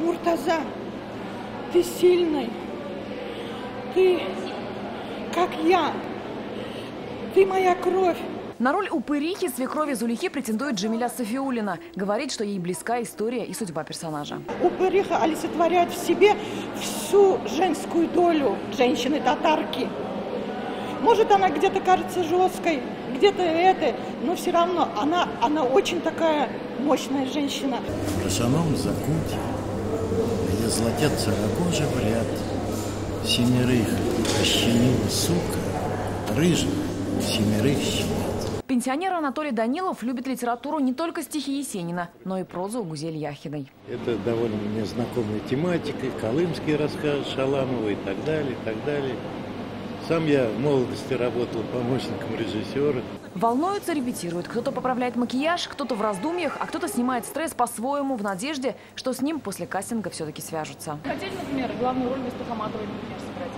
Муртаза, ты сильный, ты как я, ты моя кровь. На роль упырихи свекрови Зулихи претендует Джамиля Сафиуллина. Говорит, что ей близка история и судьба персонажа. Упыриха олицетворяет в себе всю женскую долю женщины-татарки. Может, она где-то кажется жесткой, где-то но все равно она очень такая мощная женщина. В красаном закуте, где золотятся рогожи в ряд, семерых ощенила сука, рыжих семерых щенят. Пенсионер Анатолий Данилов любит литературу не только стихи Есенина, но и прозу Гузель Яхиной. Это довольно мне знакомая тематика, колымские рассказы Шаламова и так далее, и так далее. Сам я в молодости работал помощником режиссера. Волнуются, репетируют. Кто-то поправляет макияж, кто-то в раздумьях, а кто-то снимает стресс по-своему в надежде, что с ним после кастинга все-таки свяжутся. Хотели, например, главную роль вместо Хаматовой, например, сыграть?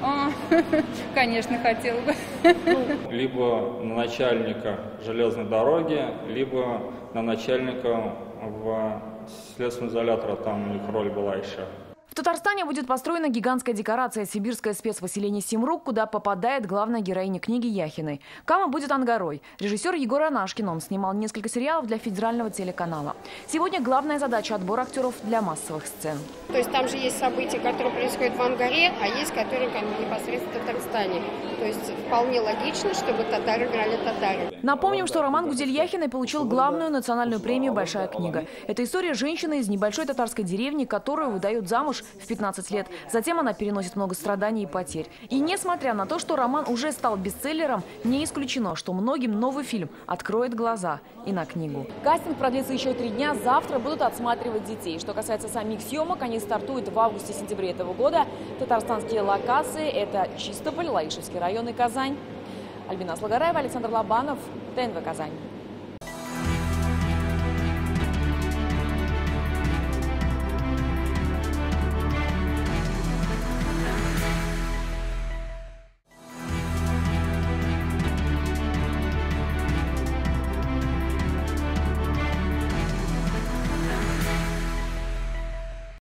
Конечно, хотела бы. Либо на начальника железной дороги, либо на начальника в следственном изоляторе, там у них роль была еще. В Татарстане будет построена гигантская декорация «Сибирское спецпоселение Симрук», куда попадает главная героиня книги Яхиной. Кама будет ангарой. Режиссер Егор Анашкин, он снимал несколько сериалов для федерального телеканала. Сегодня главная задача – отбор актеров для массовых сцен. То есть там же есть события, которые происходят в Ангаре, а есть, которые непосредственно в Татарстане. То есть вполне логично, чтобы татары играли татары. Напомним, что роман Гузель Яхиной получил главную национальную премию «Большая книга». Это история женщины из небольшой татарской деревни, которую выдают замуж в 15 лет. Затем она переносит много страданий и потерь. И несмотря на то, что роман уже стал бестселлером, не исключено, что многим новый фильм откроет глаза и на книгу. Кастинг продлится еще 3 дня. Завтра будут отсматривать детей. Что касается самих съемок, они стартуют в августе-сентябре этого года. Татарстанские локации – это Чистополь, Лаишевский район и Казань. Альбина Слагараева, Александр Лобанов, ТНВ Казань.